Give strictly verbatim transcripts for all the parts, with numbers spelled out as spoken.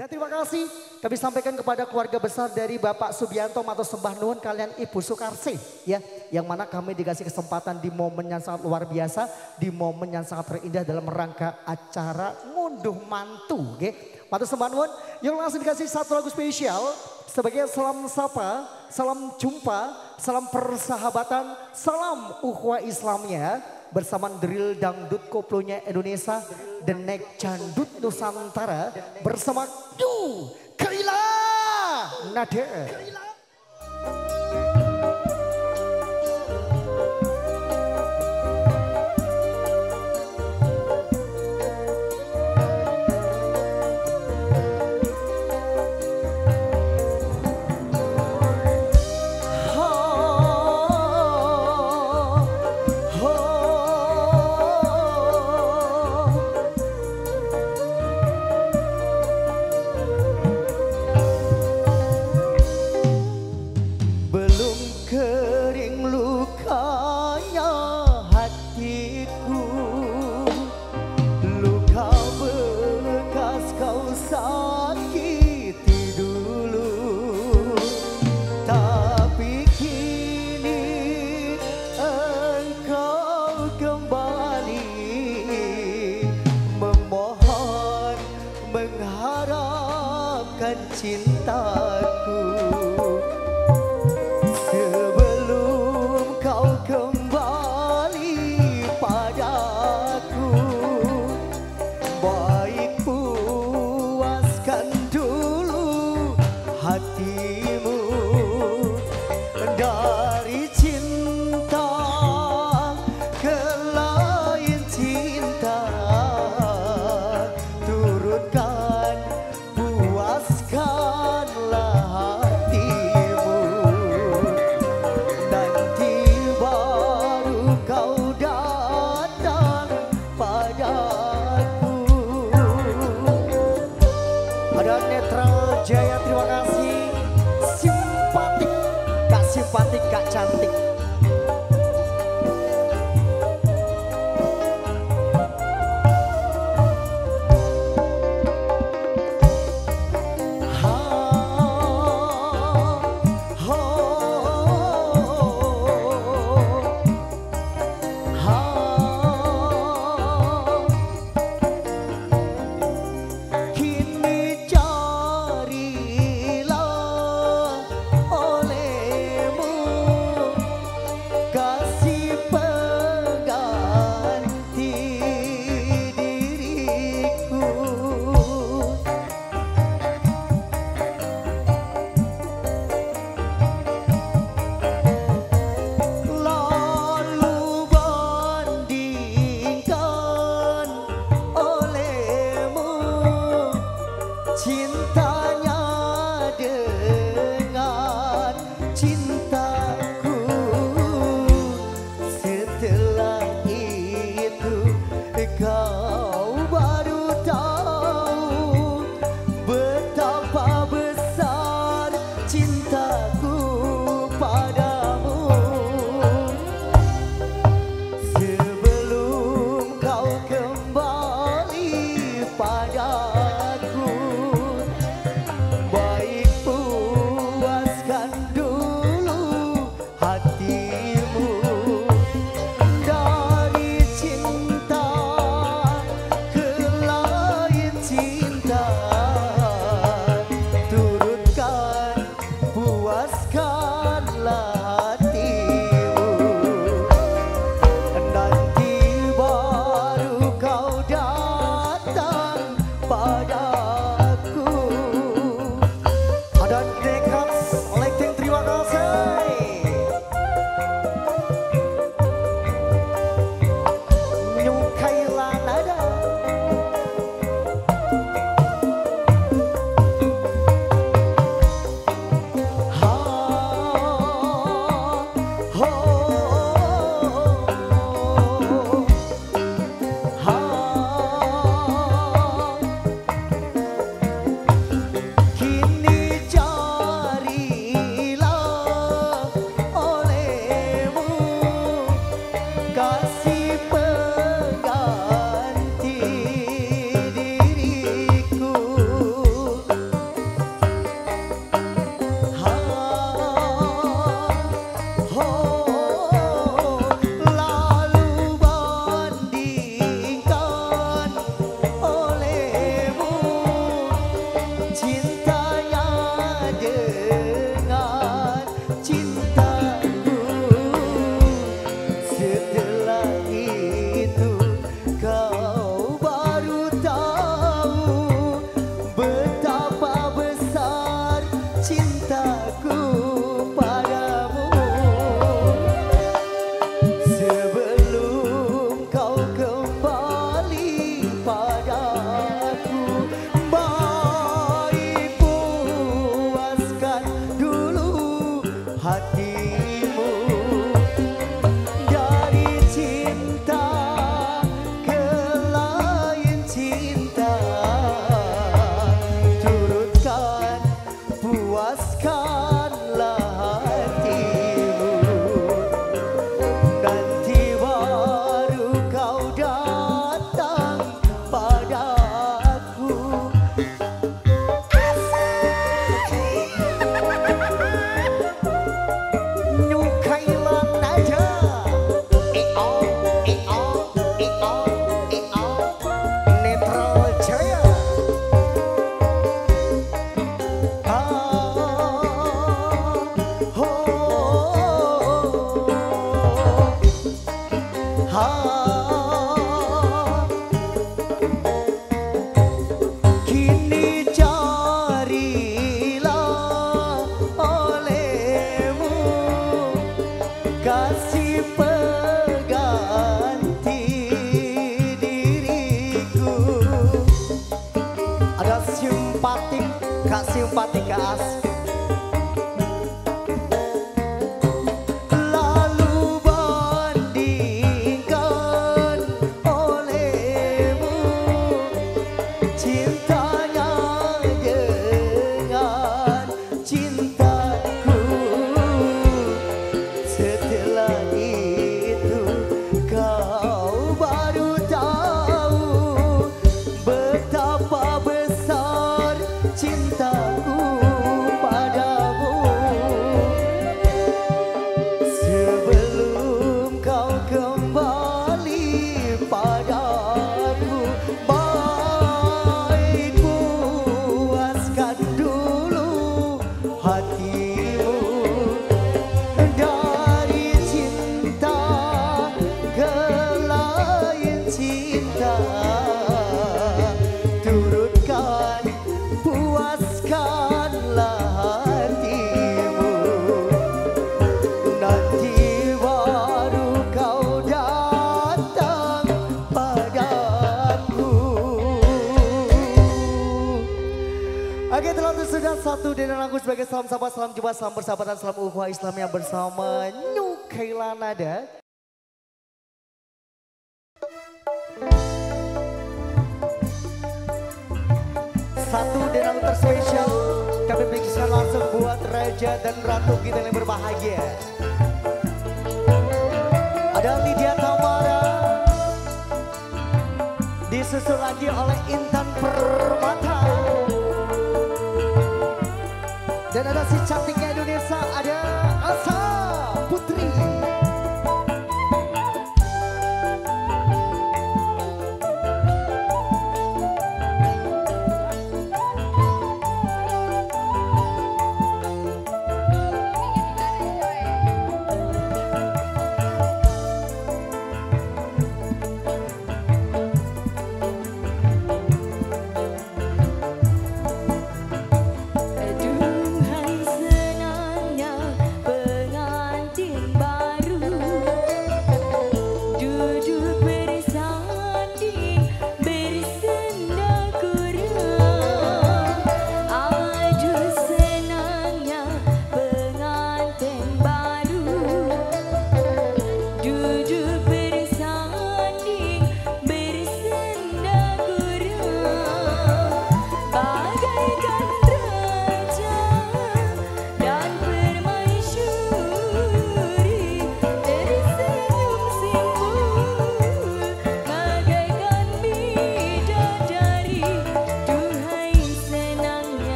Dan terima kasih kami sampaikan kepada keluarga besar dari Bapak Subianto Matur Sembah Nuwun kalian Ibu Sukarsi ya, yang mana kami dikasih kesempatan di momen yang sangat luar biasa, di momen yang sangat terindah dalam rangka acara ngunduh mantu, oke. Matur Sembah Nuwun, yang langsung dikasih satu lagu spesial sebagai salam sapa, salam jumpa, salam persahabatan, salam ukhuwah Islamnya bersama drill dangdut koplonya Indonesia, The Next Jandut Nusantara bersama Du Kaila Nader. Cintaku sebelum kau kembali padaku, baik puaskan dulu hatimu dari cinta ke lain cinta, turutkan puaskanlah hatimu, nanti baru kau datang padaku. Ada Netral Jaya, terima kasih. Simpatik, gak simpatik, gak cantik. Cintanya dengan cintaku, setelah itu kau baru tahu betapa besar cintaku padamu. Sebelum kau kembali padaku, simpatik, Kak simpatik Kak As. Oke, telah sudah satu dan lagu sebagai salam sahabat, salam jumpa, salam persahabatan, salam ukhuwah Islam yang bersama New Kaila Nada. Satu dan lagu terspesial kami berikan langsung buat Raja dan Ratu kita yang berbahagia. Ada Lydia Tamara, disusul lagi oleh Intan Permata. Dan ada si cantiknya Indonesia, ada Asa Putri. Aduhai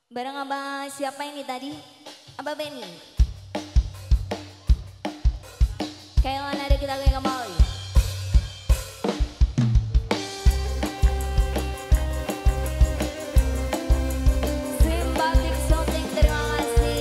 Bareng Abang siapa ini tadi? Abang Benny. Kayak mana ada kita lagi kembali. Simpatik Soting, terima kasih.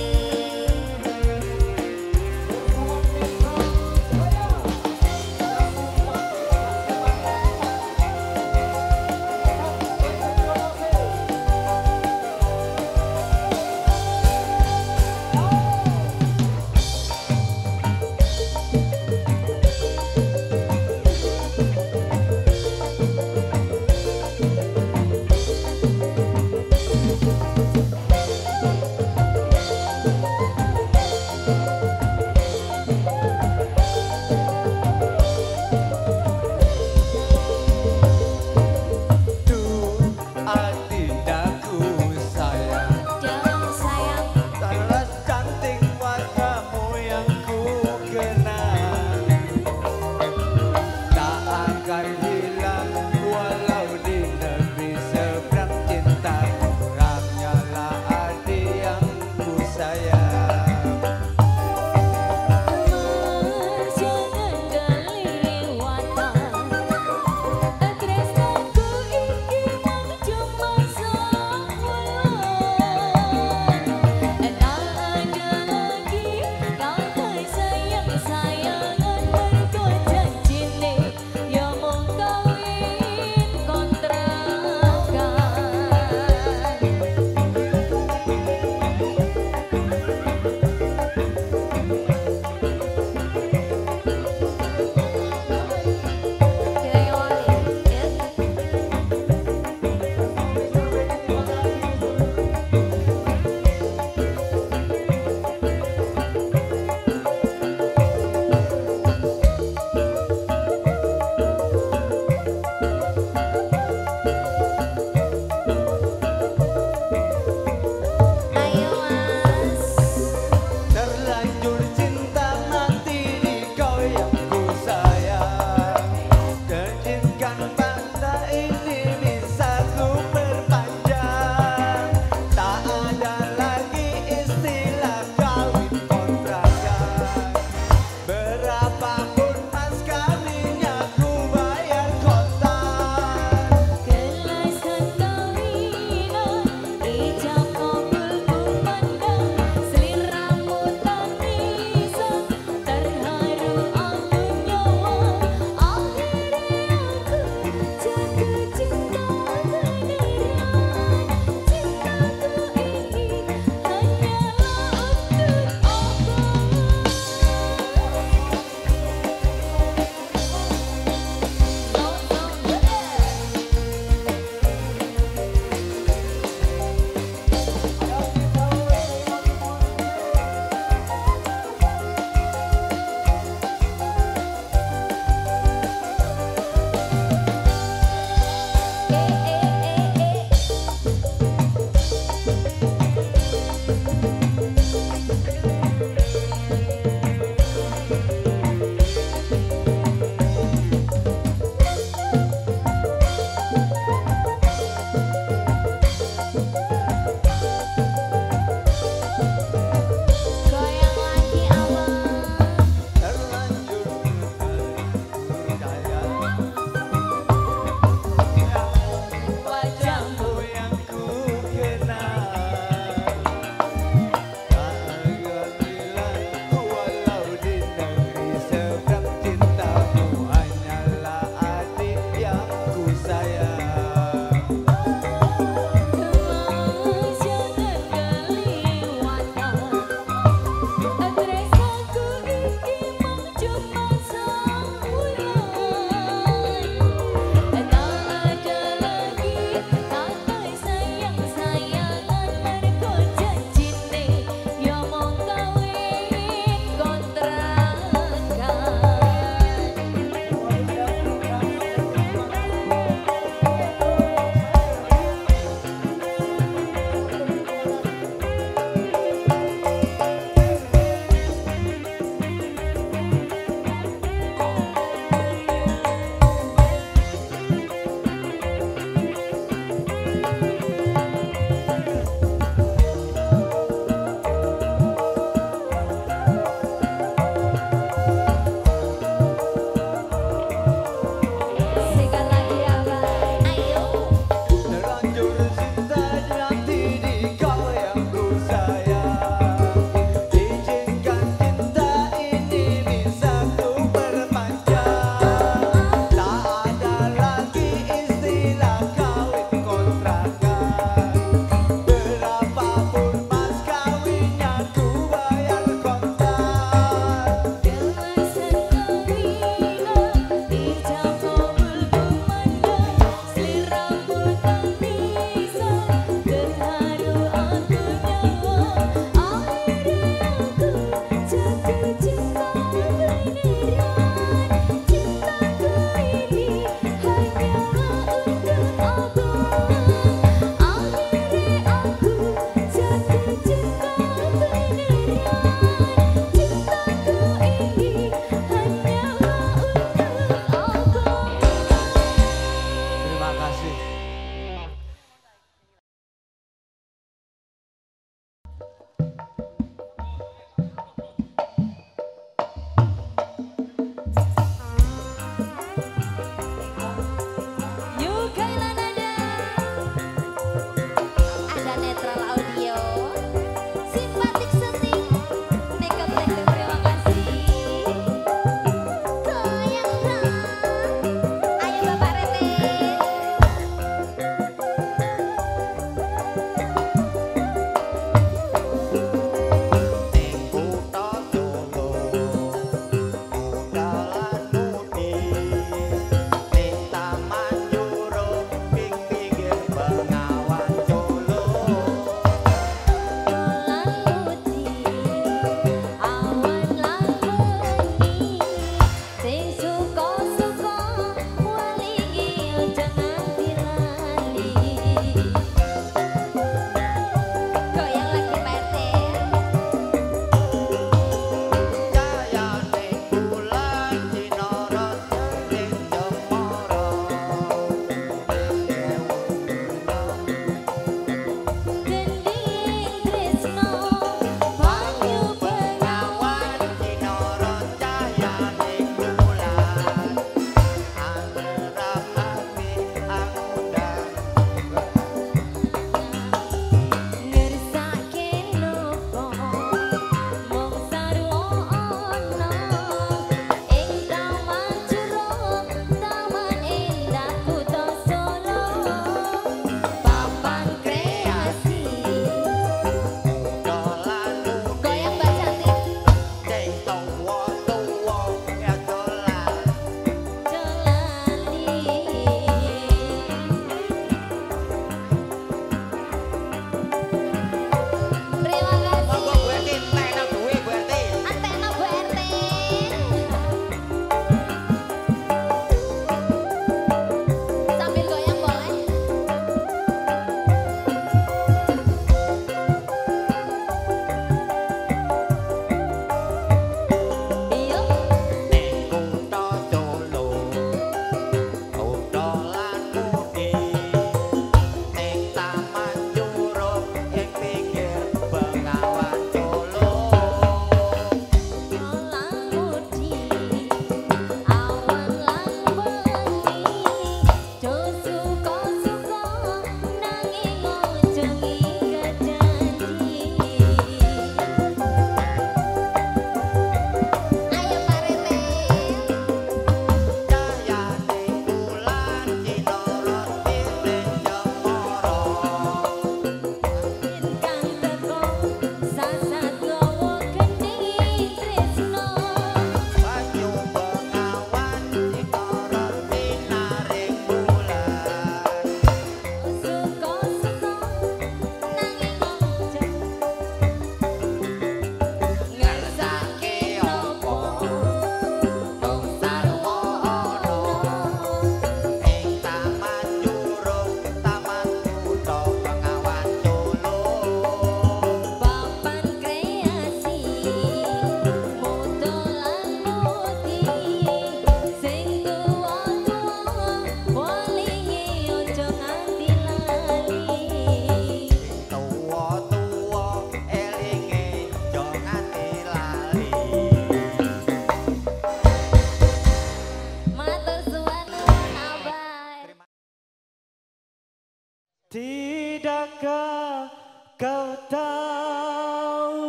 Tidakkah kau tahu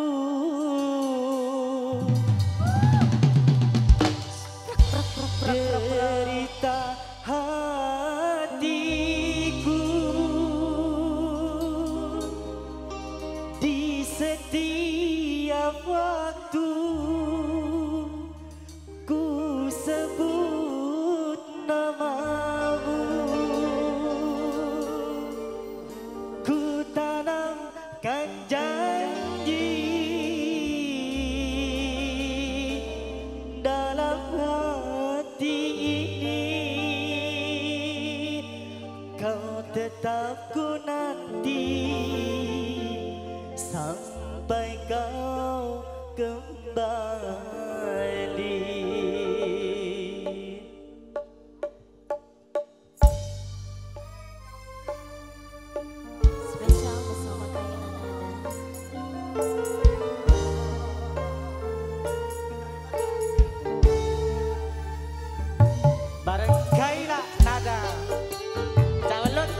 derita hatiku di setiap waktu ku sebut namamu, ku tanamkan janji dalam hati ini, kau tetap ku nanti sampai kau kembali. Spesial bersama Kayla Nada. Bareng Kayla Nada Cawelun.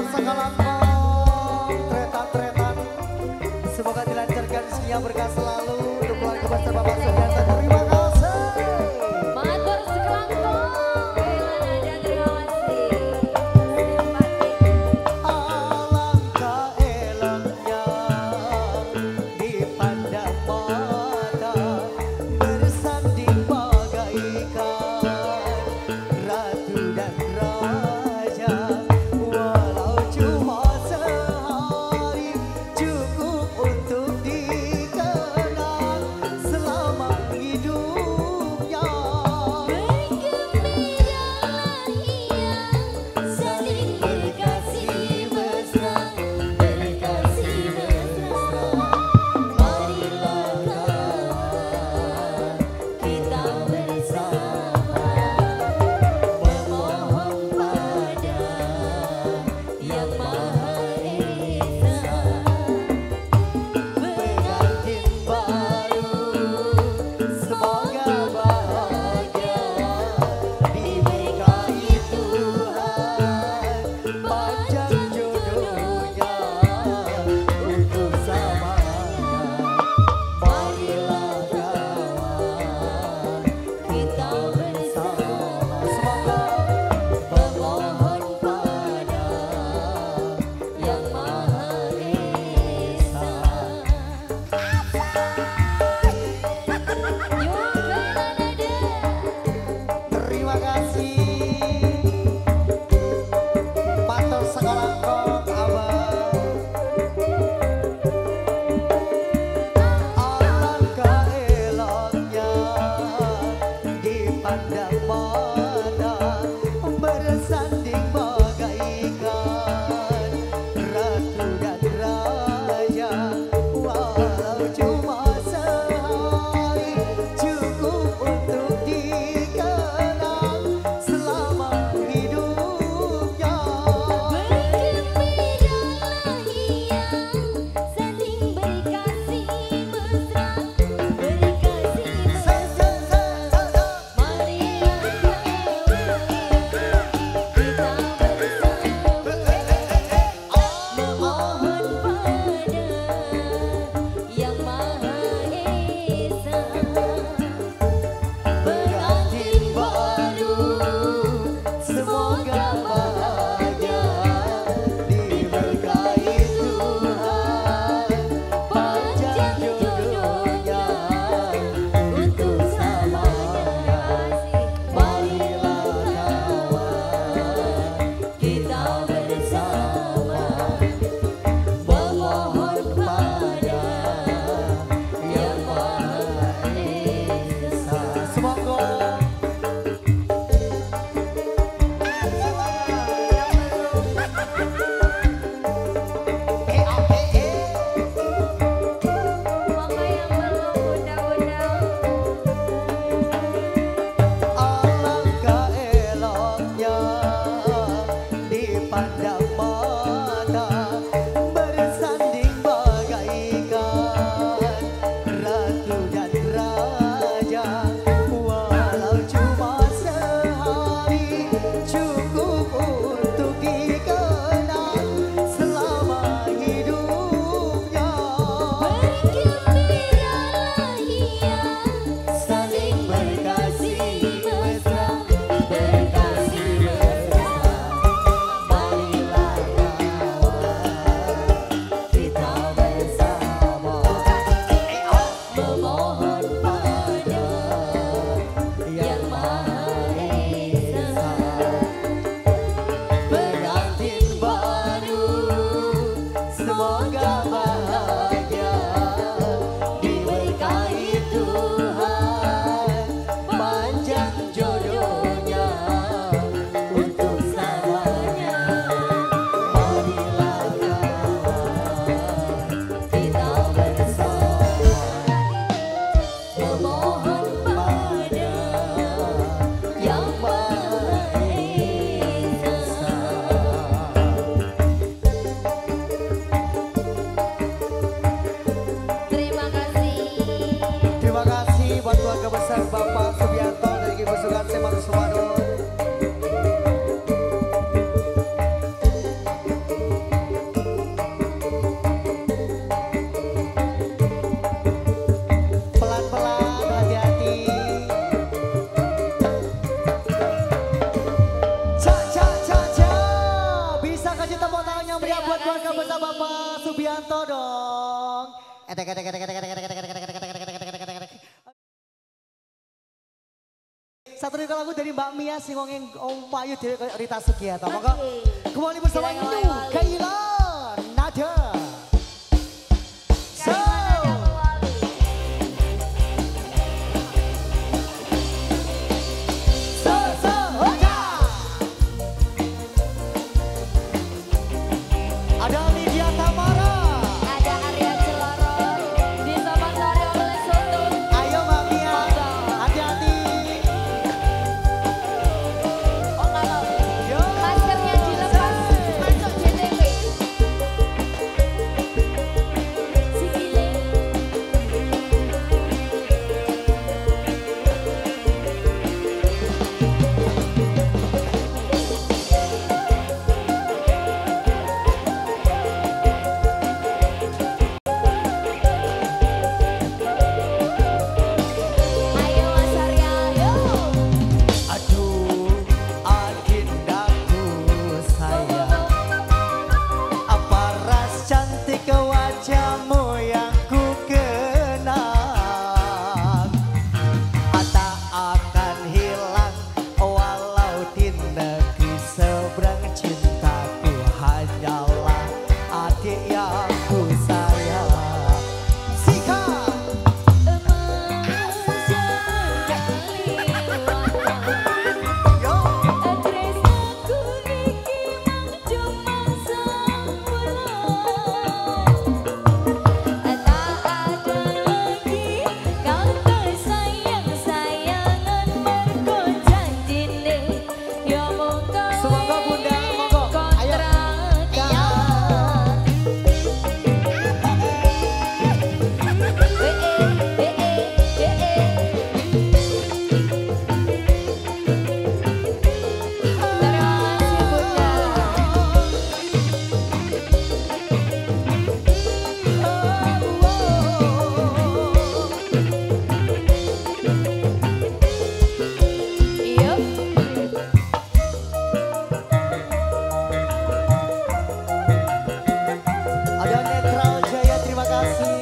Matur Sekalangkong, tretan-tretan. Semoga dilancarkan sekian berkah selalu untuk keluarga besar Bapak Sugianto. Terima kasih. Matur sekelangkong, Ella Nada terima kasih. Alangkah eloknya dipandang mata bersanding bagaikan ratu dan raja. Walau cuma sehari cukup untuk dikenang selama hidupnya. Bergembiralah ia, saling berkasih mesra, berkasih mesra. Marilah kawan, kita bersama memohon pada Yang Maha Esa. Pengantin baru semoga bahagia diberkahi Tuhan, panjang jodohnya untuk selamanya. Marilah kawan Kita bersama semoga memohon pada Yang Maha Esa. Yuk Ella Nada. Terima kasih. Matur Sekalangkong, Abang. alangkah eloknya dipandang mata bersanding bagaikan ratu dan raja. Walau cuma sehari cukup untuk dikenang selama hidupnya. Bergembiralah ia, saling berkasih mesra, berkasih mesra. Marilah kawan, kita bersama memohon pada Yang Maha Esa. Pengantin baru semoga bahagia diberkahi Tuhan, panjang jodohnya untuk selamanya. Marilah kawan kita bersama memohon pada Yang Maha Esa. Semoga Maka yang belum undang-undang. alangkah eloknya dipandang mata bersanding bagaikan ratu dan raja. Walau cuma sehari cukup untuk dikenang selama hidupnya. Bergembiralah ia, saling berkasih mesra, berkasih mesra. Marilah Bisa kasih tepuk tangan yang meriah buat keluarga besar Bapak Subianto dong. Etek, etek, etek, etek, etek, etek, etek, etek, etek, etek, etek, etek, etek, etek, etek. Satu lagi lagu dari Mbak Mia singongin Om Payu dari Rita Sugiarto. Maka kembali bersama Inu, Kaila, Nada. So. So, so, oka. Ada Lydia Tamara. Ada Arya Celorot, disponsori oleh Soto. Ayo Mbak Mia, hati-hati. Oh nggak mau. Yo. Maskernya dilepas, masuk J T V. Sikile. Ayo Mas Arya, yo. Aduh, adindaku sayang, apa ras cantik wajahmu yang ku kenang, tak akan hilang walau di negeri seberang, cintaku hanyalah adik yang ku sayang. Sikap. Yo. Semoga Bunda, monggo. Ayo. Ada Netral Jaya, terima kasih.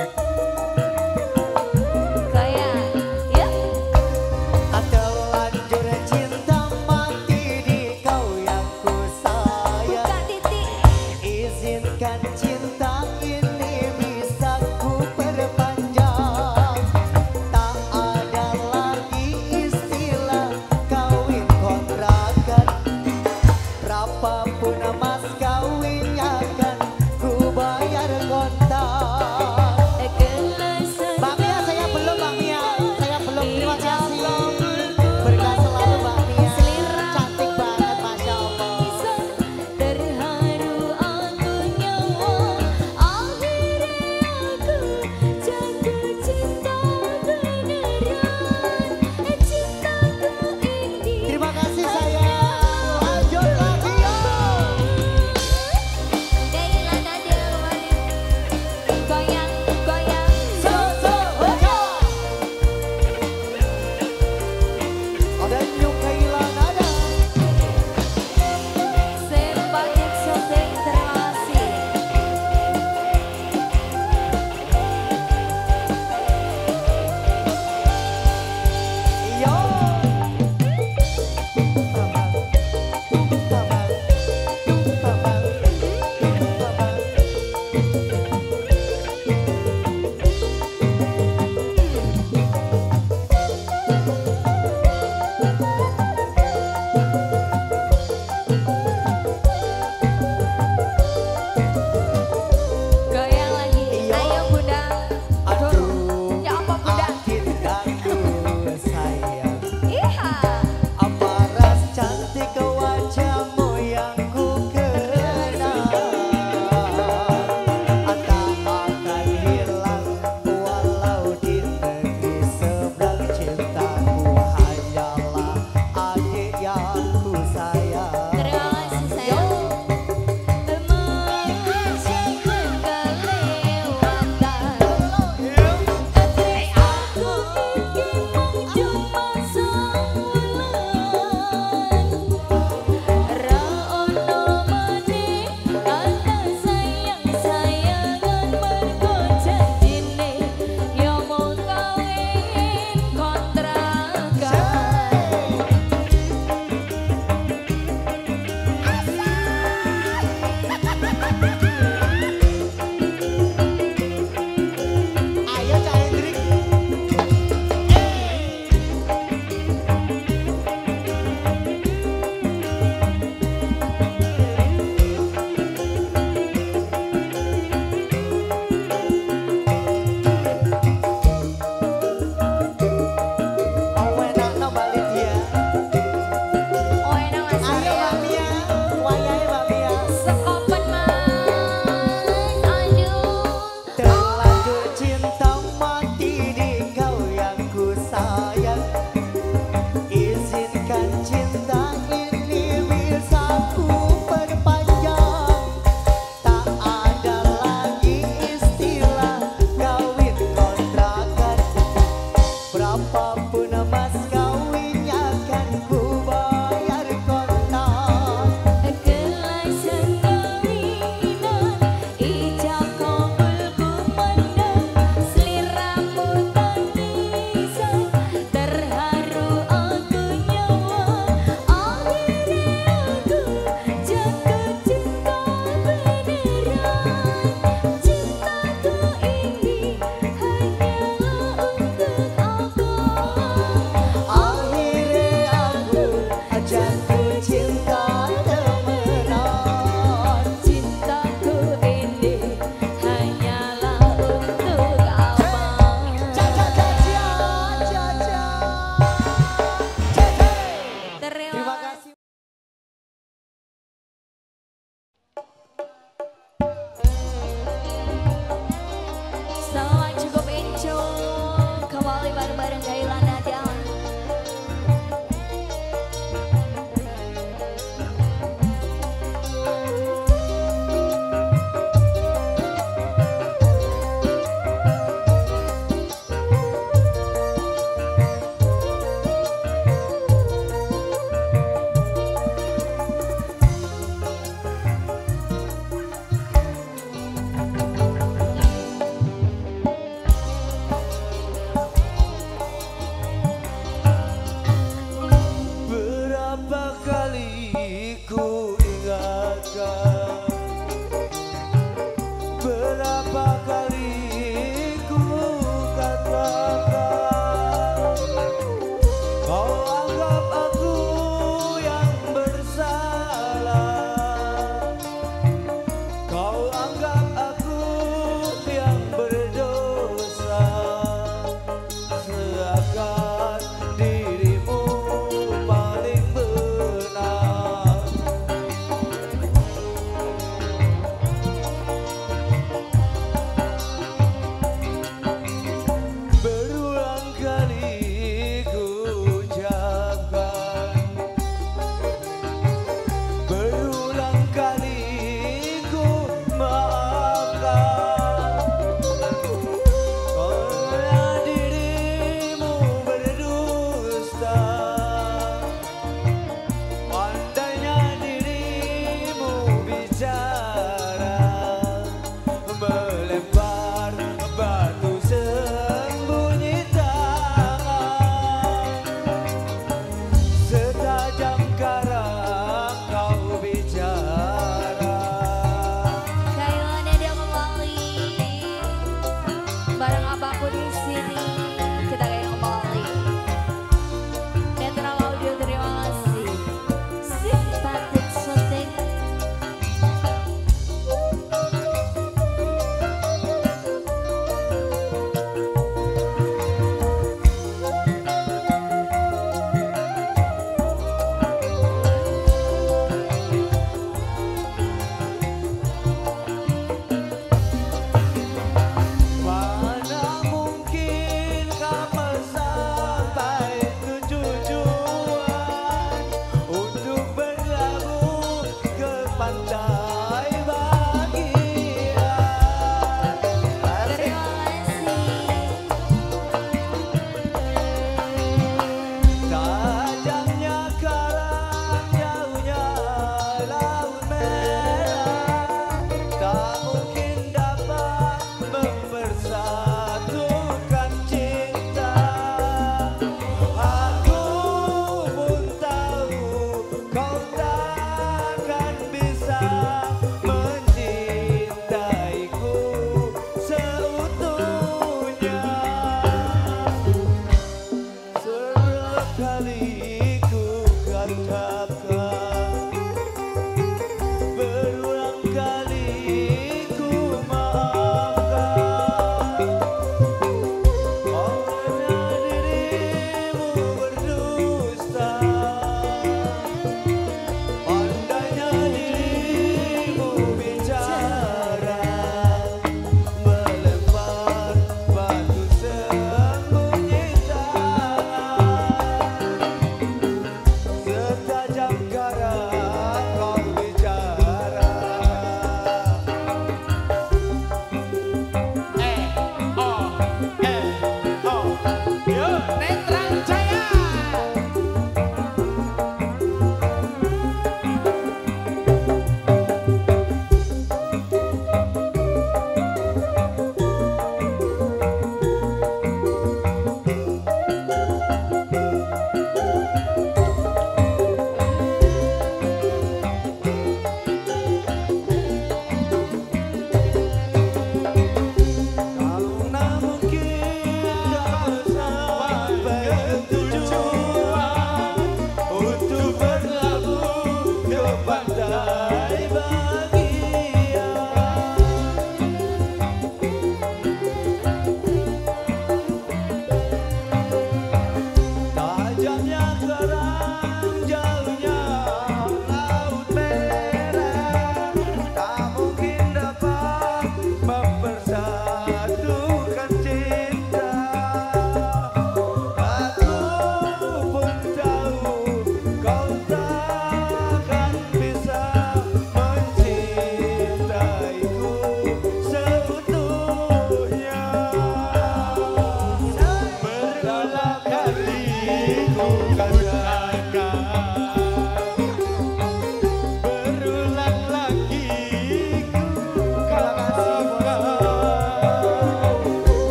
Terlanjur cinta mati di kau yang ku sayang, izinkan cinta ini bisa ku perpanjang. Tak ada lagi istilah kawin kontrakan, berapapun mas kawinnya kan ku bayar kontak. Mbak Mia, saya belum Mbak Mia, saya belum, terima kasih. Berkah selalu Mbak Mia, cantik banget Masya Allah.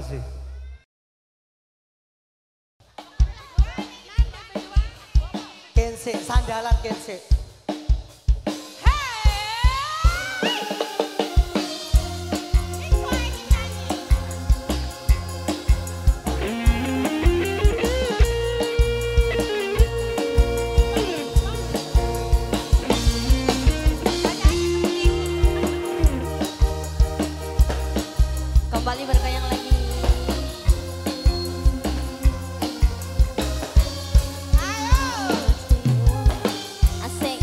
kasih. Kense, sandalan Kense. Kembali bergoyang lagi. Asik.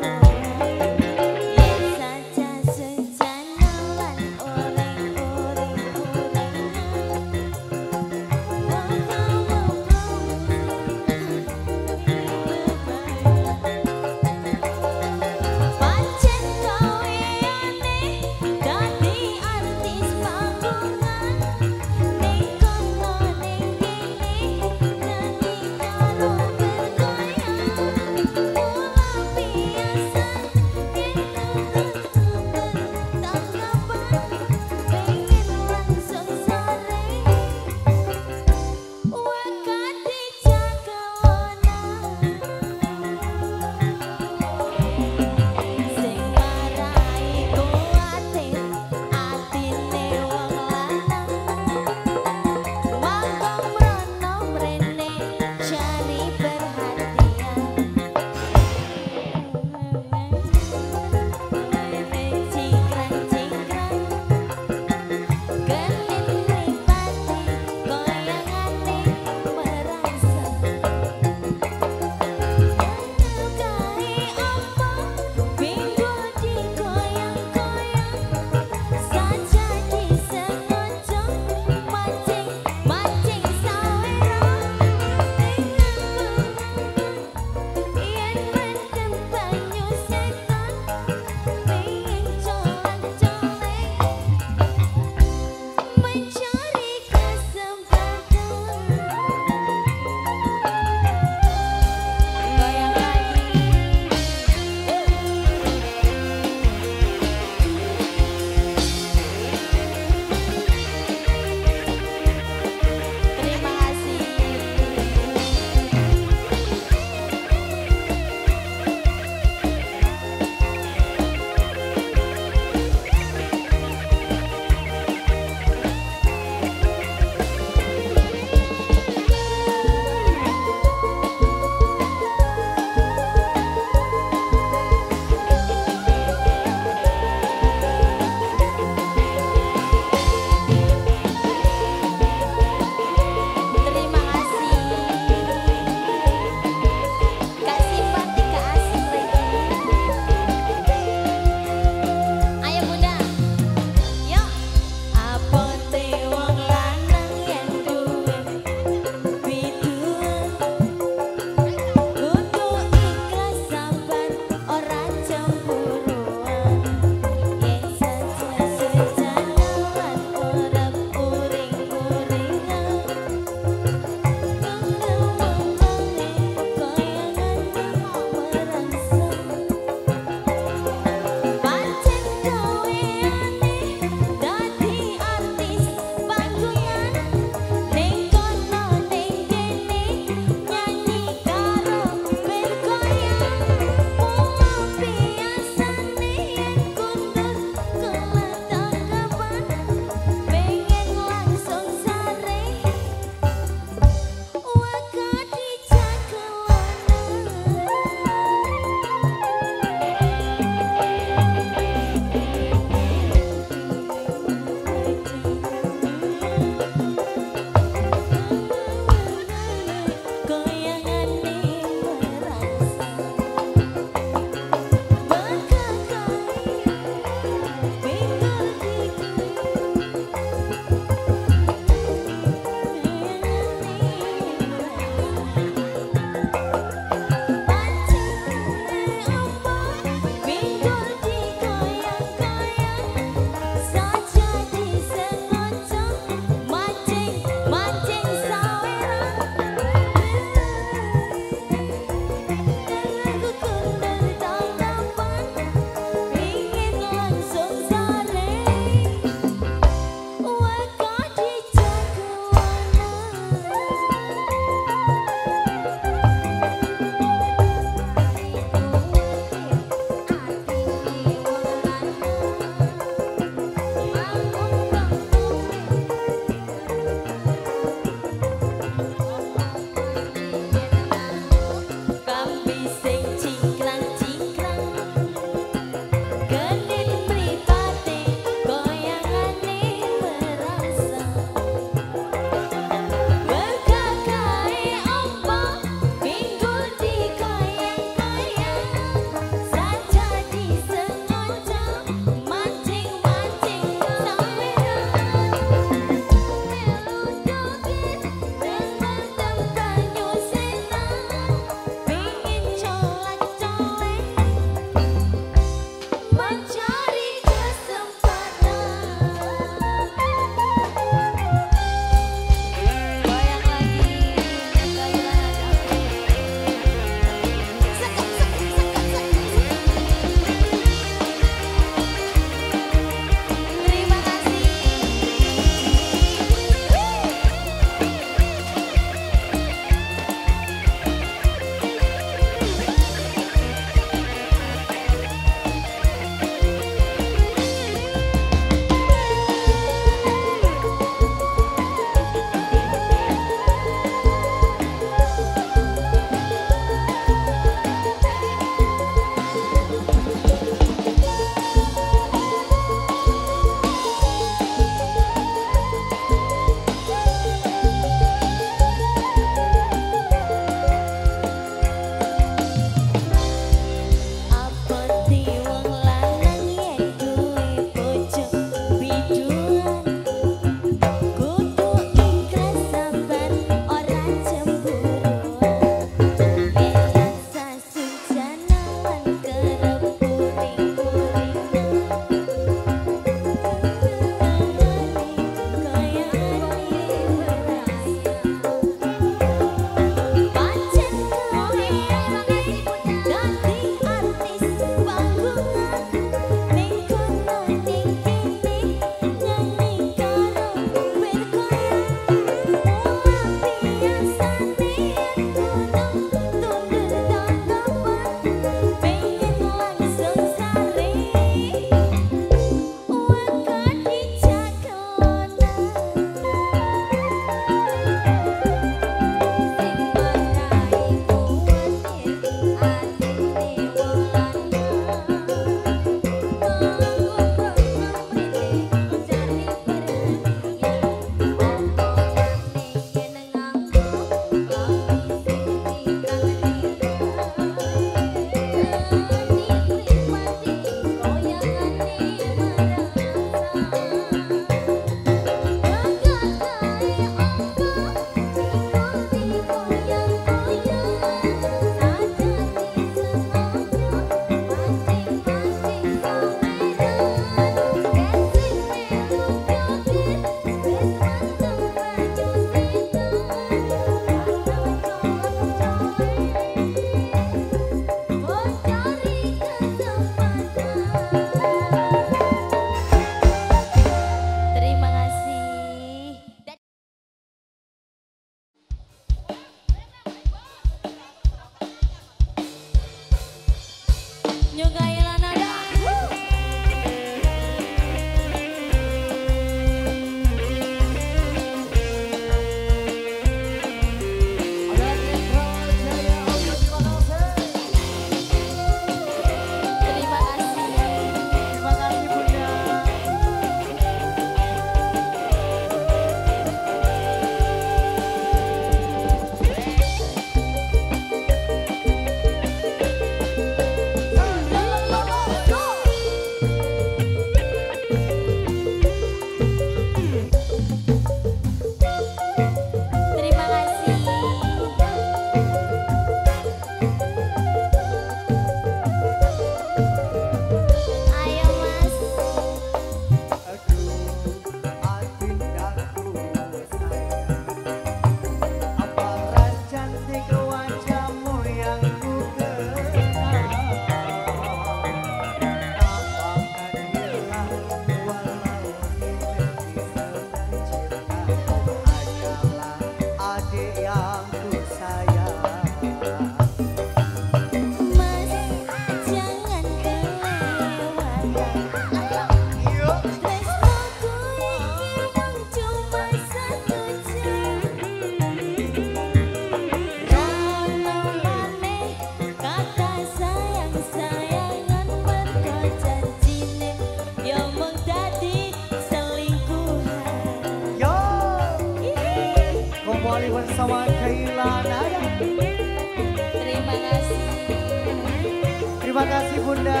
Kembali bersama Kaila Nada. Terima kasih. Terima kasih Bunda.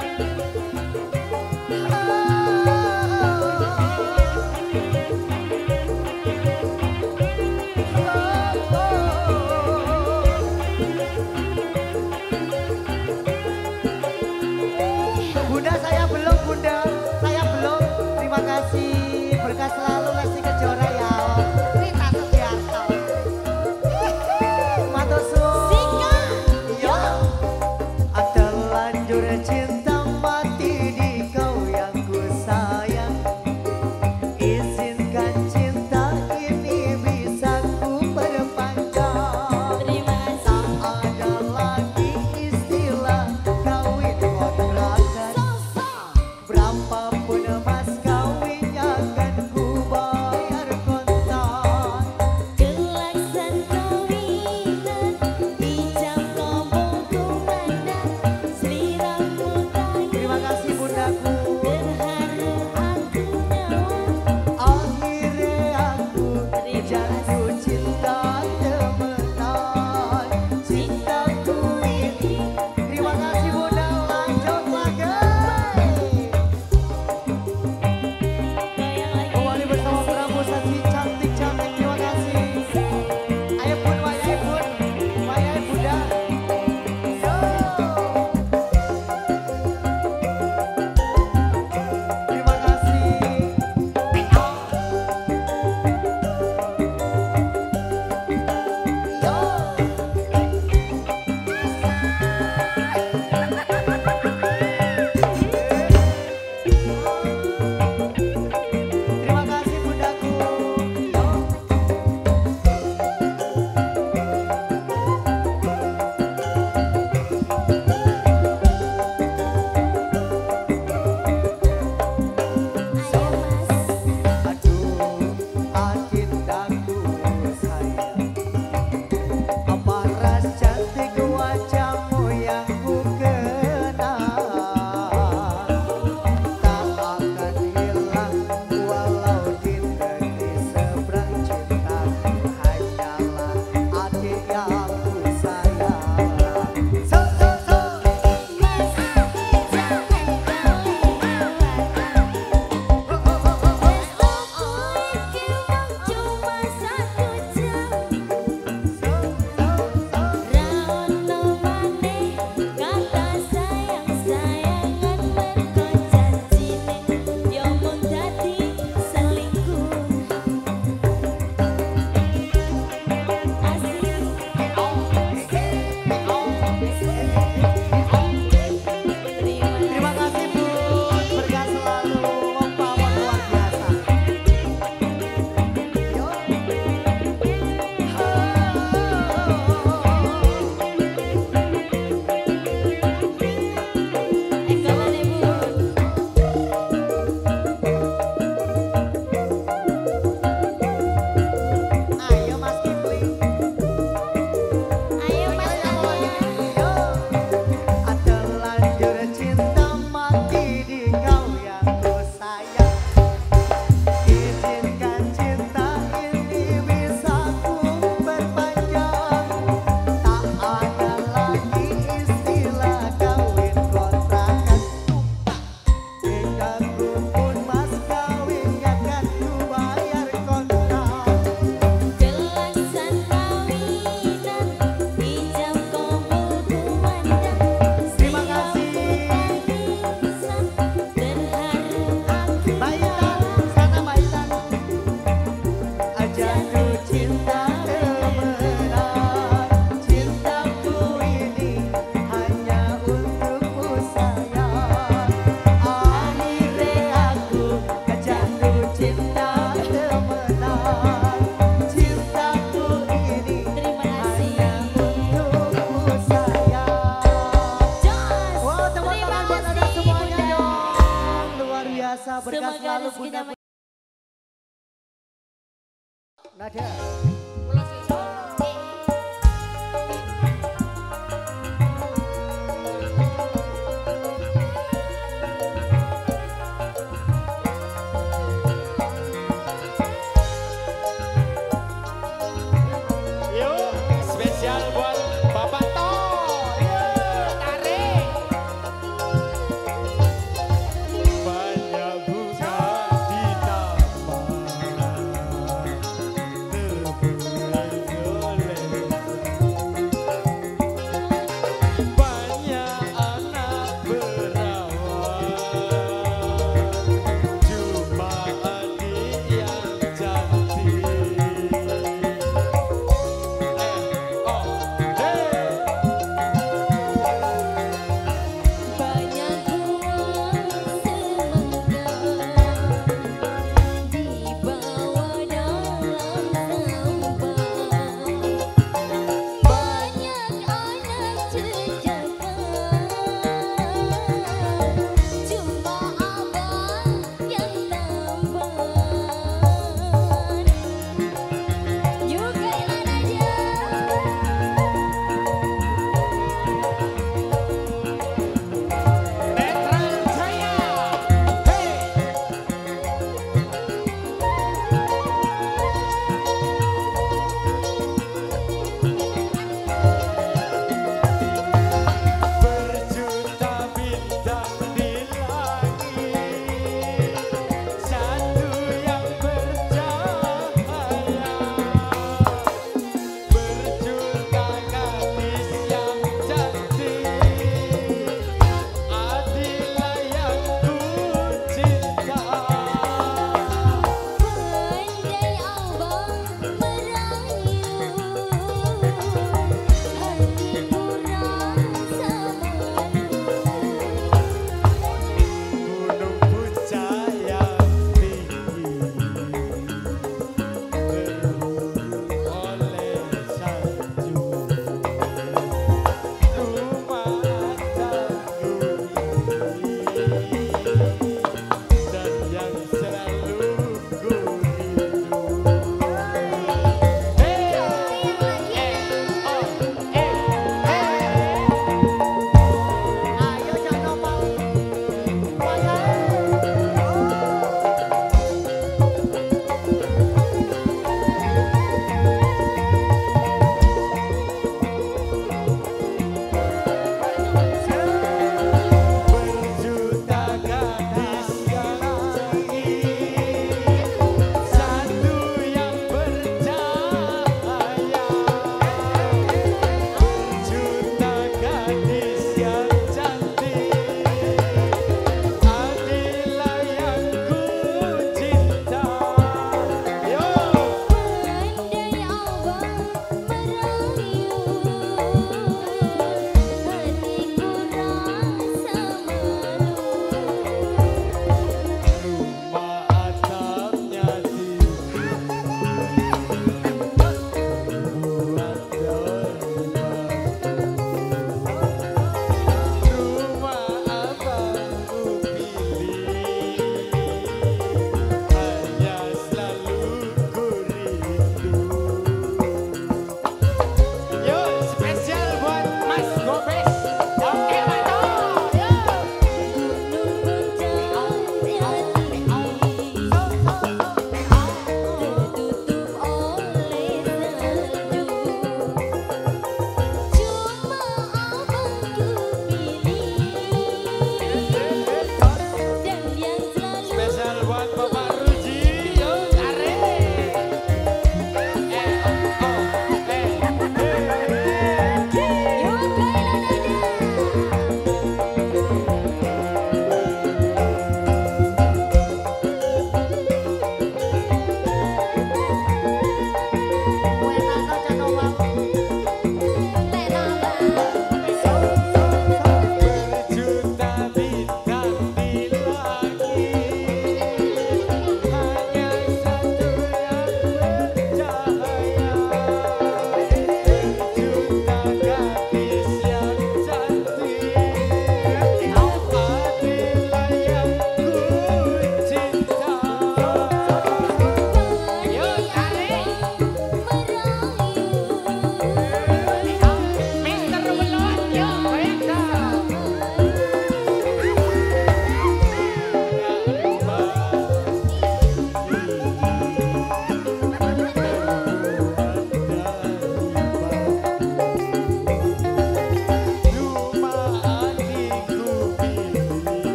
Bunda saya belum Bunda, saya belum. Terima kasih. Berkah selalu Lesti Kejora ya. Rita Sugiarto. Matur suwun. Yo. Ada lanjur cinta mati di kau yang ku sayang. Izinkan cinta ini bisa ku perpanjang. Terima kasih. Tak ada lagi istilah kawin kontrakan. Berapapun mas kawinnya kan ku bayar kontan. Kelaksan kawinan, ijab kabul kumandang, seliramu tanya. Terima kasih bundaku. Berharu aku nyawa. Akhirnya aku jatuh cinta temenan. Cintaku ini. Terima kasih bunda, lanjut lagi. Goyang lagi. Kembali bersama Prabu Satri cantik-cantik. Terima kasih. Ayo pun, wayai pun, wayai bunda. Yo. Terima kasih. Terima kasih bundaku. Ayo mas. Aduh, agindaku sayang. Apa ras cantik wajahmu yang ku kenal. Tak akan hilang walau di negeri seberang. Cintaku hanyalah adik yang ku sayang. So, so, so. Mas aku jangan kau lewatkan. Restuku iki mung cuma satu jam. Raono maneh kata sayang-sayangan mergo janjine yo mung dadi selingkuh. Terima kasih Bu, berkah selalu, membawa luar biasa. Yo. Ayo Mas Kipling. Ayo mas Yo. Ada lanjur cinta mati di kau yang ku sayang. Izinkan cinta ini bisa ku perpanjang. Tak ada lagi istilah kawin kontrakan. Jika ku pun mas kawin akan ku bayar kontan. kelaksan kawinan, ijab kabul kumandang, Terima kasih. bisa berharu aku Baitan, sana baitan. Jatuh cinta temenan. Cintaku ini hanya untukmu sayang. Akhirnya aku jatuh cinta temenan. Cintaku ini Terima kasih. hanya untukmu sayang. Jos. Wow, tepuk Terima tangan buat anda kasih, semuanya Bunda. dong. Luar biasa, berkah Semoga selalu rezekinya Bunda. Nadia.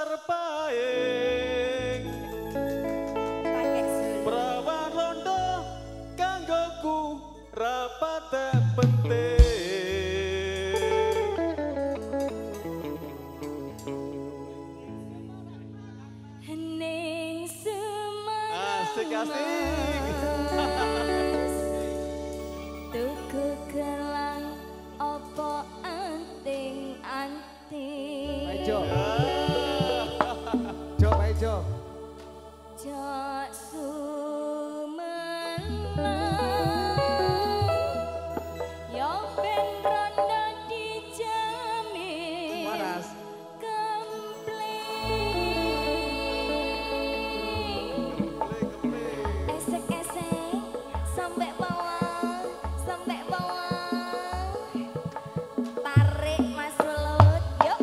parpaing Pakai sul. perawan rondo kanggoku rapate penting. Ning semangat Asik asik. tuku gelang opo anting-anting. Ayo. Jo, ayo. Jak sumenang yo ben rondo dijamin Panas. kempling esek-esek sampai bawah sampai bawah tarik Mas Lut yuk.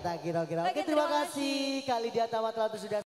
tak kira-kira. Oke, Oke, terima terima kasih Kak Lydia Tamatlatu sudah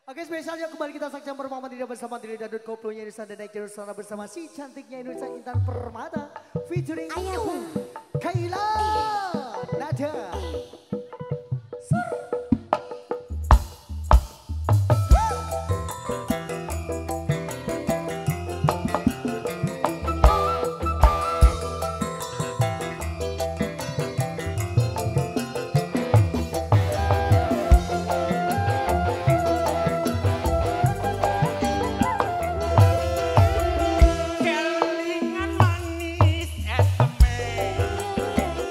Oke, spesialnya kembali kita saksikan performa tidak bersama Diri Dadut Koplonya Indonesia dan Naik Jalur Sana bersama si cantiknya Indonesia Intan Permata featuring Ayah. Kaila Nada. Kelingan manis eseme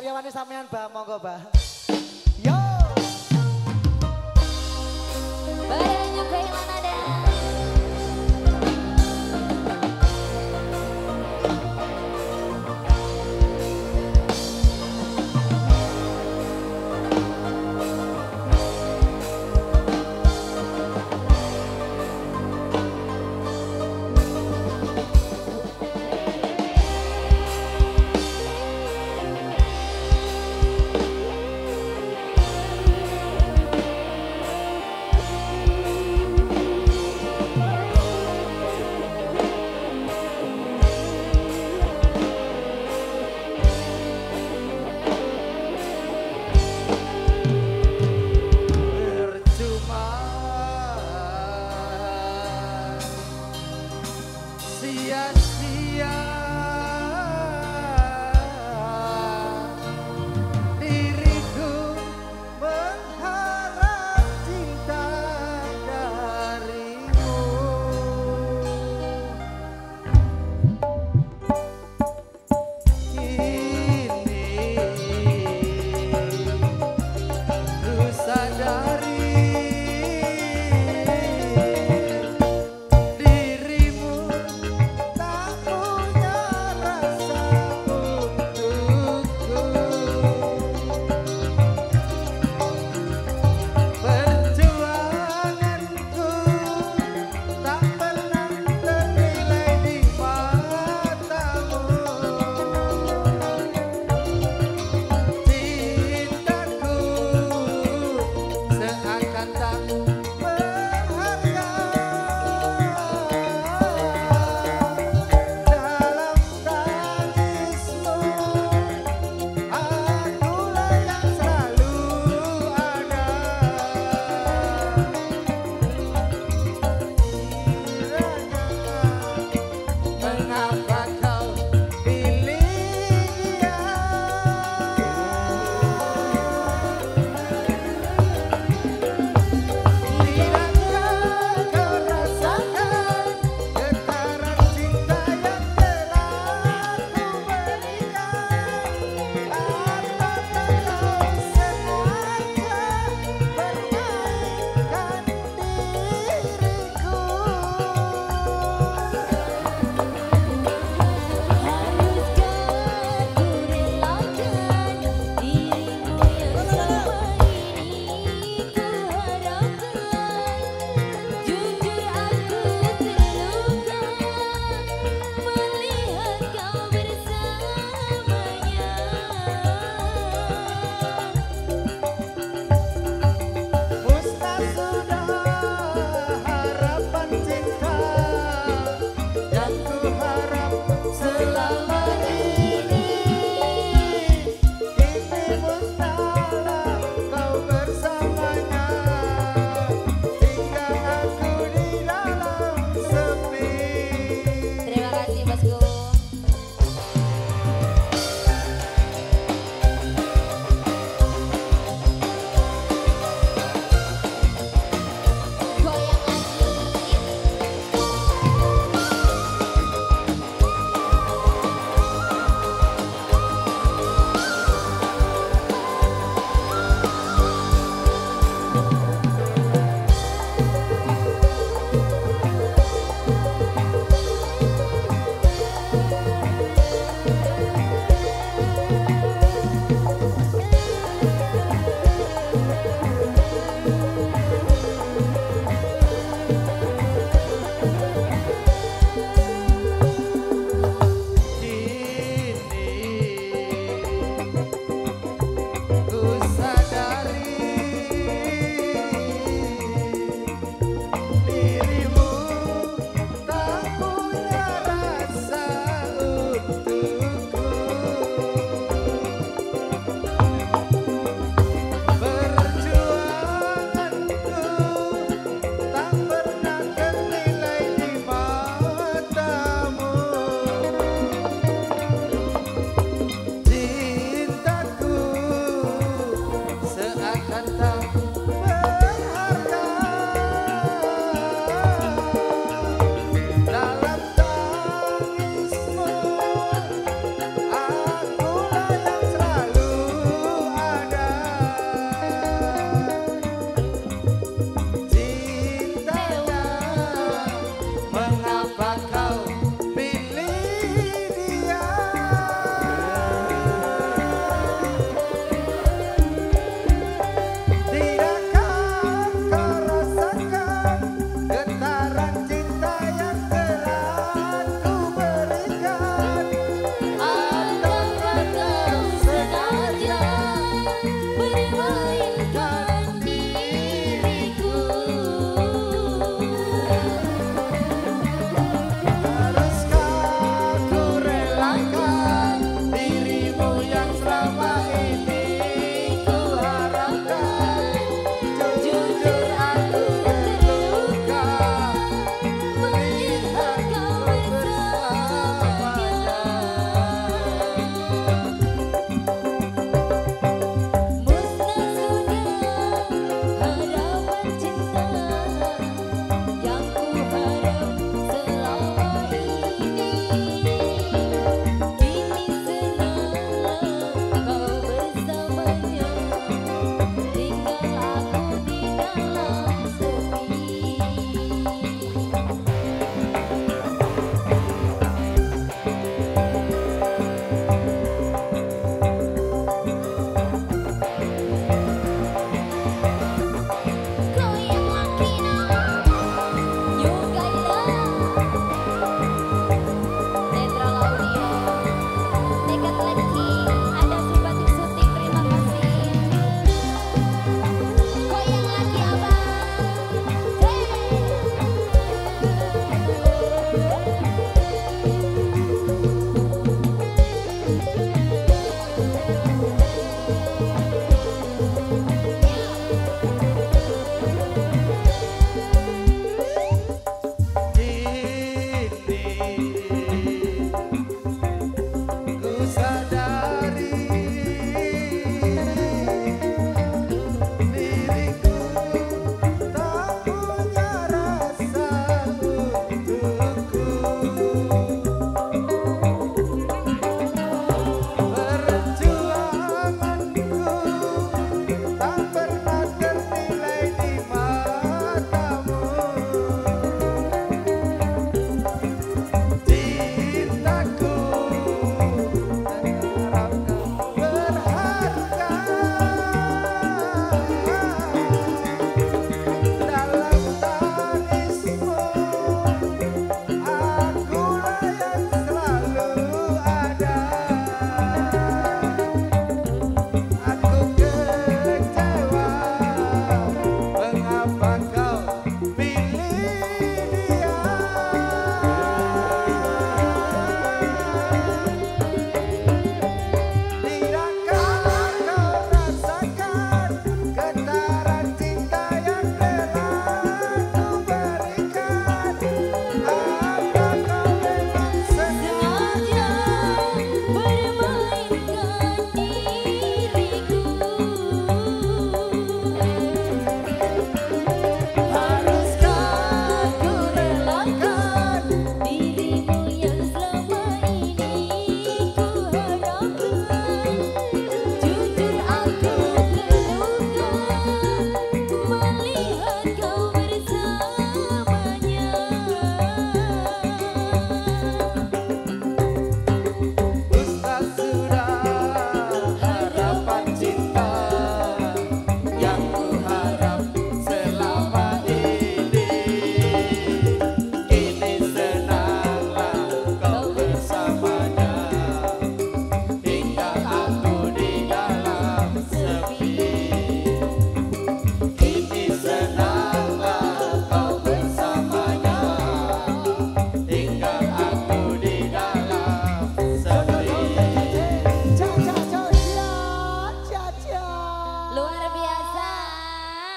Sariawani sampean bah, monggo bah. Yo. Badannya kayak mana dah?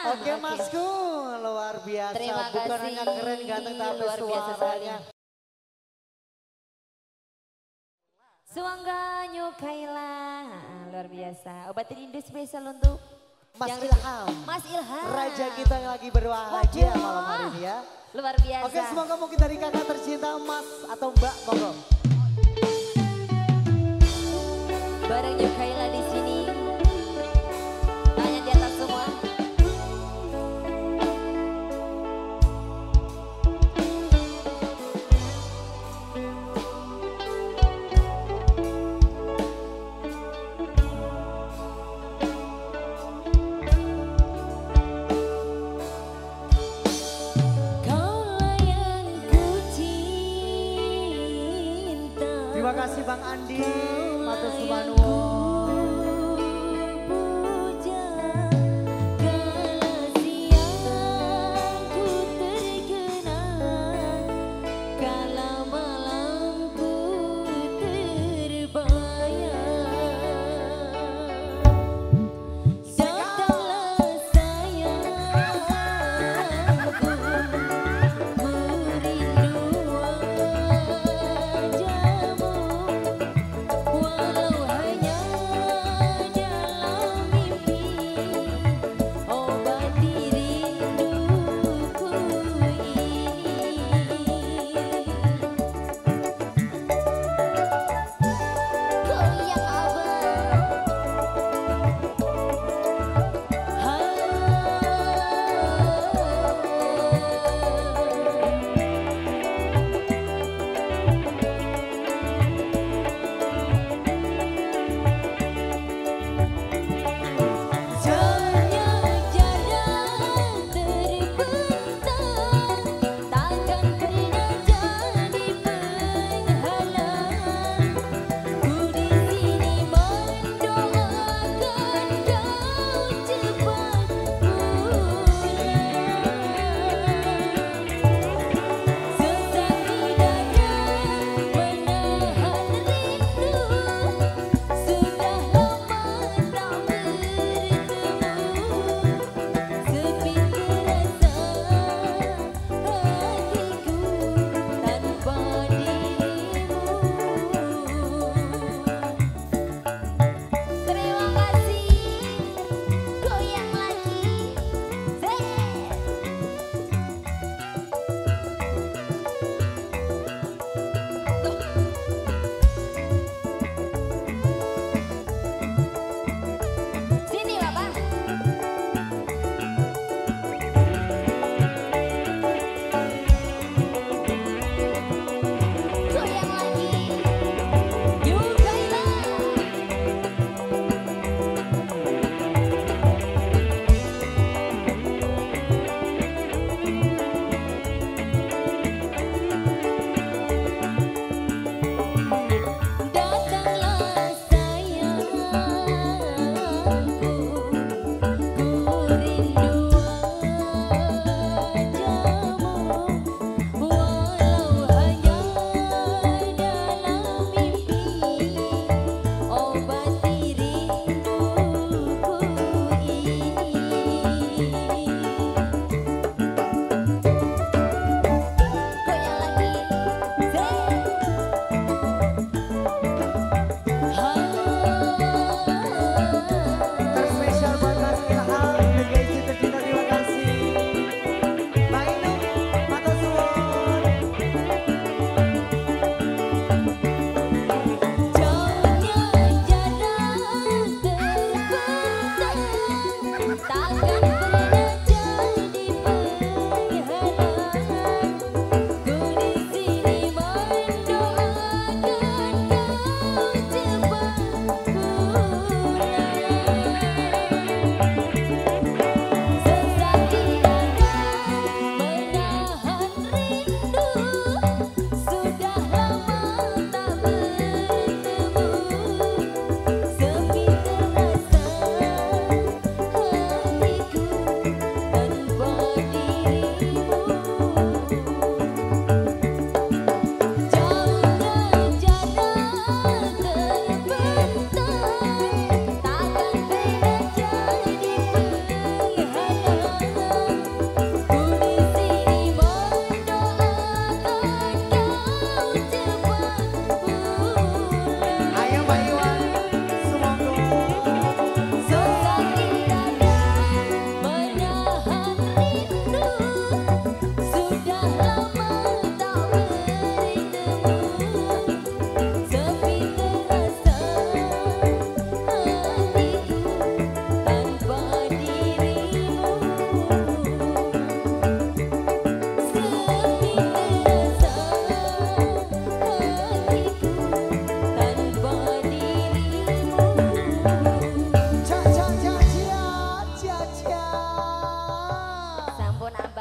Oke Masku, luar biasa. Terima Bukan kasih. hanya keren ganteng tapi Luar biasa sekali. suaranya. Suangga Nyukaila, luar biasa. Obat rindu spesial untuk Mas yang- Ilham. Mas Ilham. Raja kita yang lagi berbahagia Waduh. malam hari ini ya. Luar biasa. Oke semoga mungkin dari kakak tercinta Mas atau Mbak monggo. Bareng Nyukaila di sini. Tanya di atas semua. Kaulah yang ku cinta. Terima kasih Bang Andi, Matur Subanuwun. Walau hanya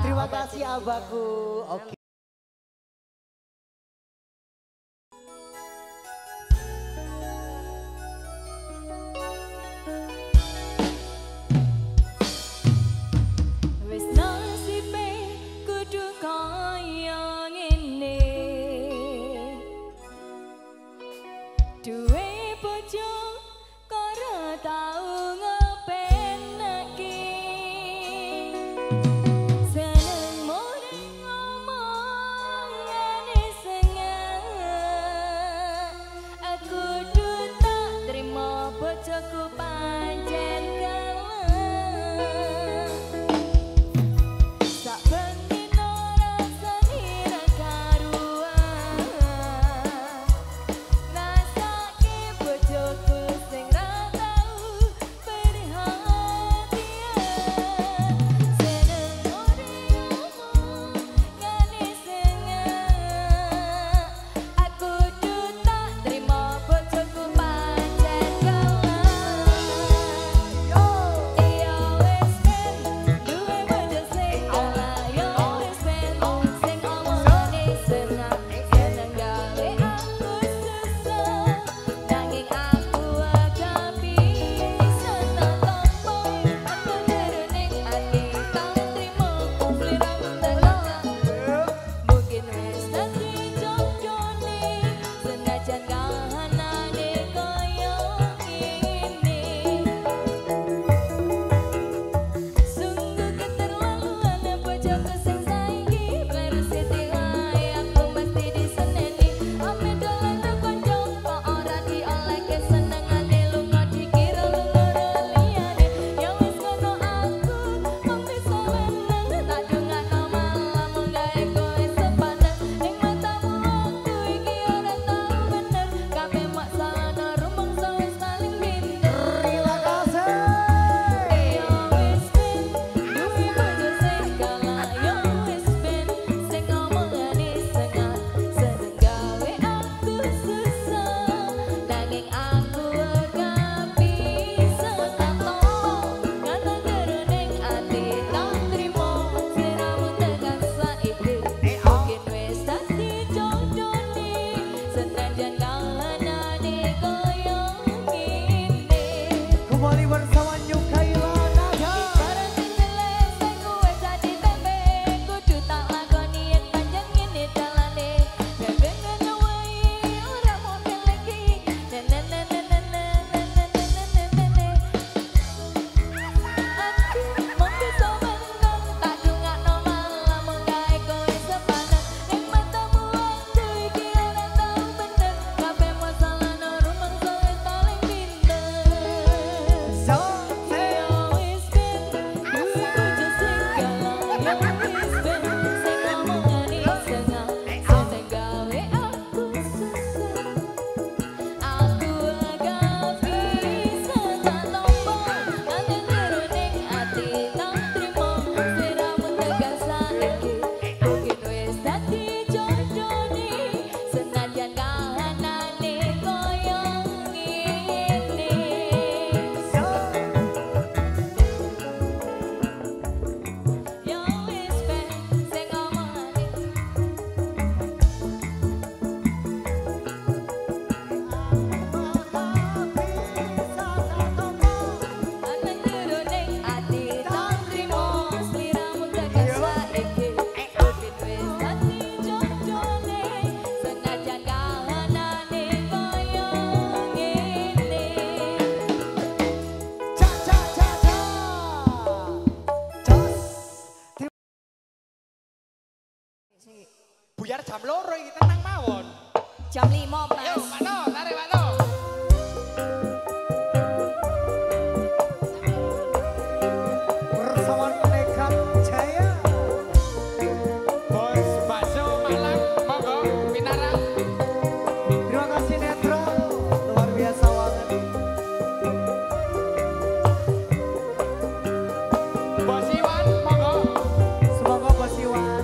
Terima kasih Abahku. Oke. Wis nasibe kudu kaya ngene. Duwe bojo karo tau ngepenake. Seneng mureng ngomongane sengah. Aku kudu tak terima bojoku pancen kalah. Sak bengi rasane ra karuan. Ngrasake bojoku sing ra tau perhatian. Seneng ora ngomongane sengah. Aku kudu tak terima bojoku pancen kalah. Iya wis ben duwe bojo sing kalah. Yo wis ben sing omongane seneng. Seneng gawe aku susah. Nanging aku agak bisa tak tompo. Aku jeroning ati tak trimo. Sliramu telah mungkin wis dadi jodohne. Senajan kahanane koyo ngene. Sungguh keterlaluan bojoku sing saiki. Baru sithik wae aku mesti diseneni. Ame dolan kanca kok ora diolehke senengane. Lunga dikira lunga liyane. Ya wis ngono aku mung bisa meneng. Tak dongakno malam mung gawe kowe sepadan. Ning matamu aku iki ora tau bener. Kabeh mak salahno rumangsa wis paling pinter. Terima kasih. Iya wis ben duwe bojo sing kalah. Yo wis ben sing ngomongane sengah. Seneng gawe aku susah. Nanging aku agak bisa tak tompo. Kata jeroning ati tak trimo. Sliramu tekan saiki. Mungkin wis dadi jodohne. Senajan kahanane koyo ngene. Kembali bersama New Kaila Naga. Barang sing jelas aku wis dadi tempe. Kudu tak lakoni yen panjang ngene dalane. Bebek ngono wae ora model lagi. Nenenenenenenenenenenenene. Aku mung bisa menang. Tak dongakno malam mung gawe kowe sepadan. Ning matamu aku iki ora tau bener. Kabeh masalahno rumangsa wis paling pinter. So, Yo wis ben duwe bojo sing kalah. Yo wis ben sing ngomongane sengah. Seneng gawe aku susah. Aku agak bisa tak tompo. Nganti jeroning ati tak trimo. Sliramu tekan saiki. Mungkin wis dadi jodohne. Senajan kahanane koyo ngene. so. Yo wis ben sing ngomongane. Ana jeroning ati tak trimo. Sliramu tekan saiki. Mungkin wis dadi jodohne. Senajan kahanane koyo ngene. Ca ca ca ca. Jos. Buyar jam loro iki tenang mawon. Jam lima Yo, Mas. Pak No, tarik Pak No. Bersama Nekat Jaya. Bos bakso Malang, monggo Pinara. Terima kasih Netro. Luar biasa banget. Bos Iwan, monggo. Semoga Bos Iwan.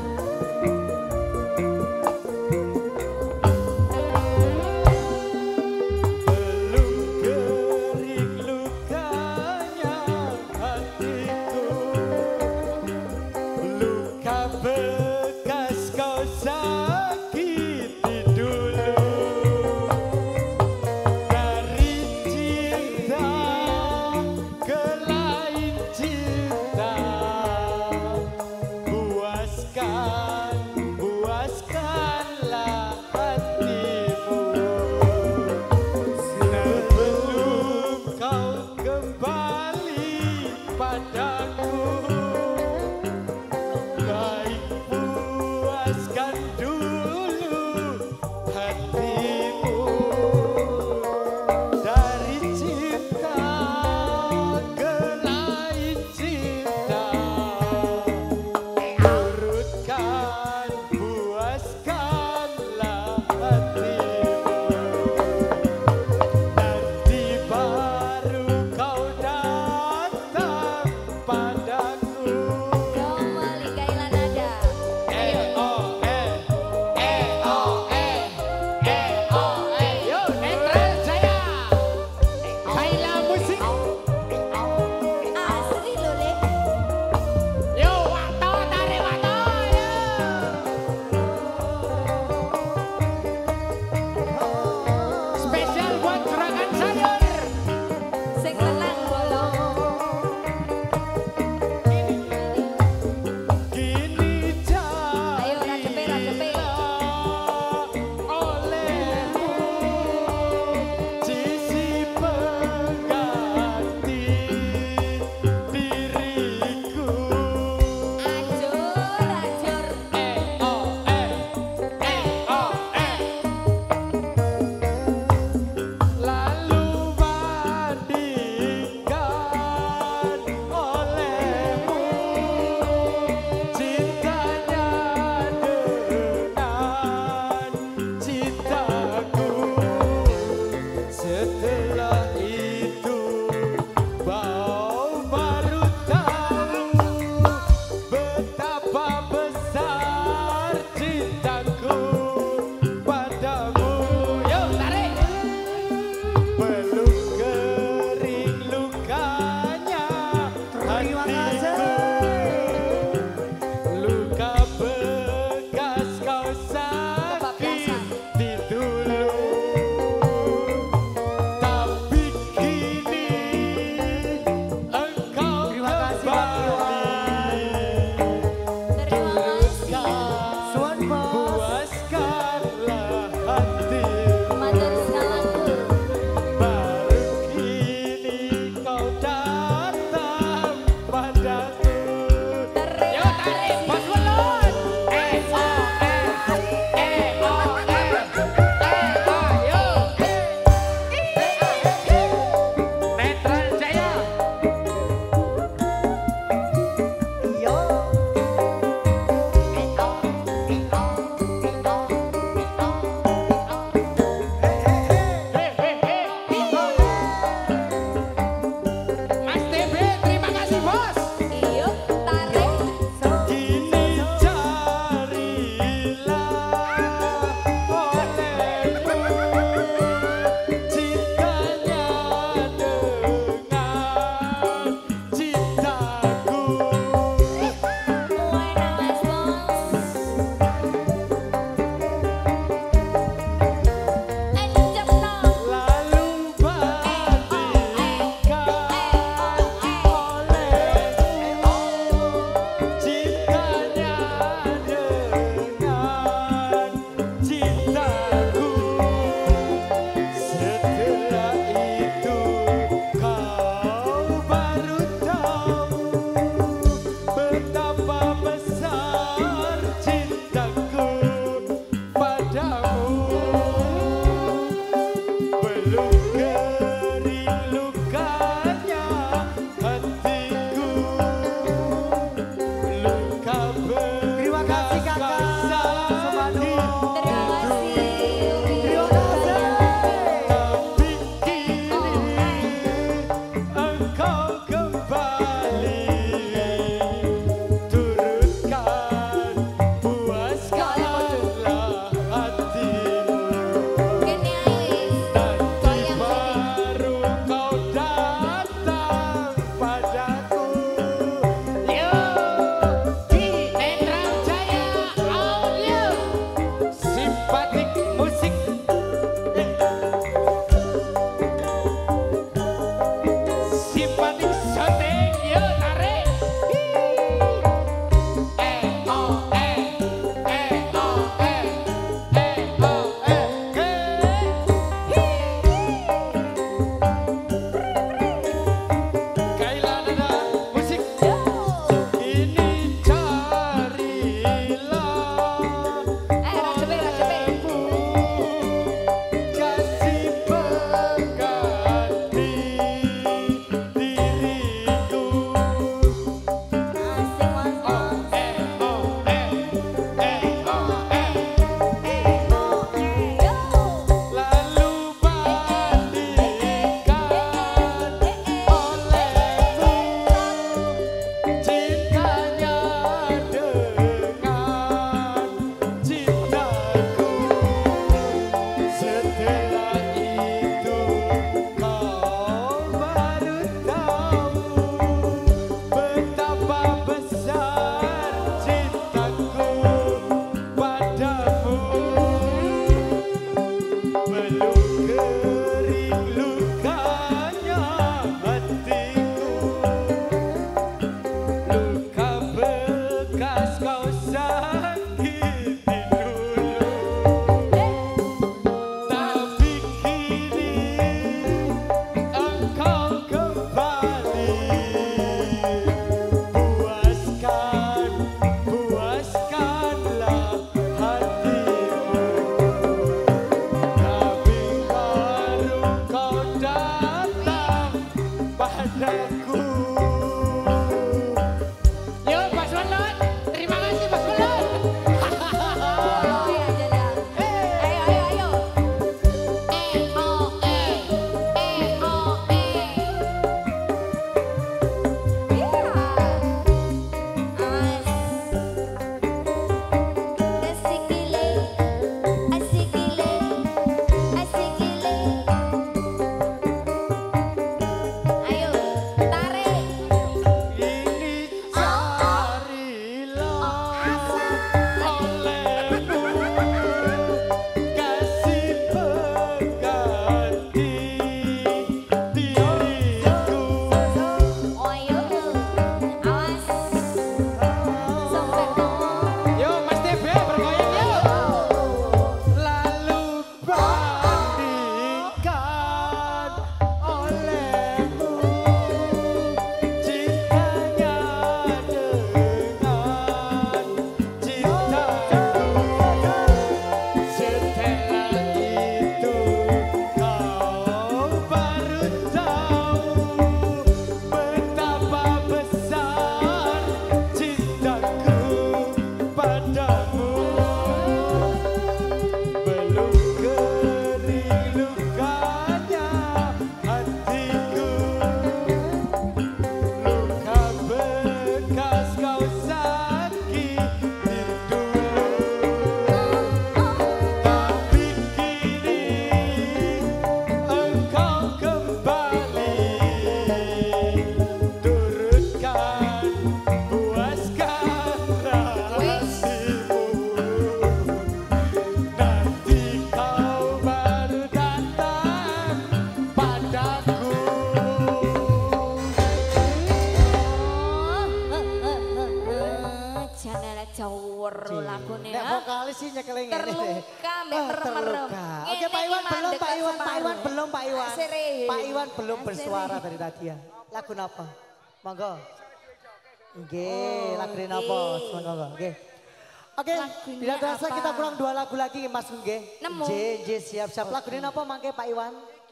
jawur lagune Nek ya. vokalis sih nyekeleng ngene. Terluka mbek Oh, merem-merem. terluka. Ngene Oke Pak iki Iwan belum mandek Pak Iwan Pak separuh. Iwan belum Pak Iwan. Serius. Pak Iwan belum Serius. bersuara dari tadi ya. Lagu apa? Monggo. Nggih, Oh, lagu nggih. apa? Monggo. Oke. Oke, Lagunya tidak terasa apa? kita kurang dua lagu lagi Mas nggih. Nemu. J, J siap-siap. Lagu ini apa mangke Pak Iwan?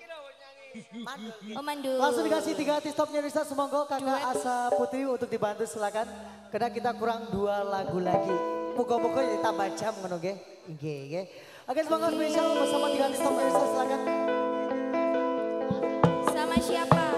Oh mandu. Langsung dikasih tiga hati stopnya bisa semoga kakak Asa Putri untuk dibantu silakan. Karena kita kurang dua lagu lagi. Moga-moga jadi tambah jam ngono nggih. Nggih nggih. Oke semoga spesial bersama tiga hati stopnya bisa silakan. Sama siapa?